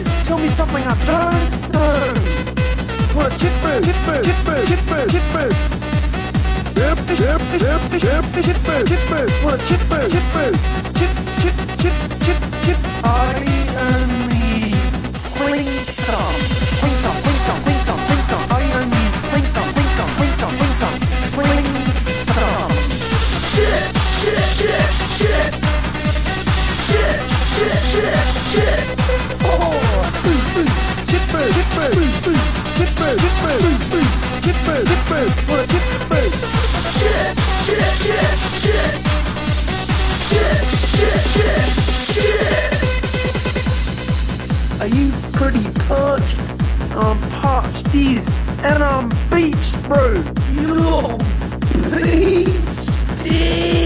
Tell me something I don't know. What a chip bro, chip bro, chip bro, chip bro, chip bro. Chip bro, what a chip bro, chip bro. Chip. I only Queenstown. I only Queenstown. Are you pretty parched? I'm parched, yes, and I'm beached, bro. You're beastie.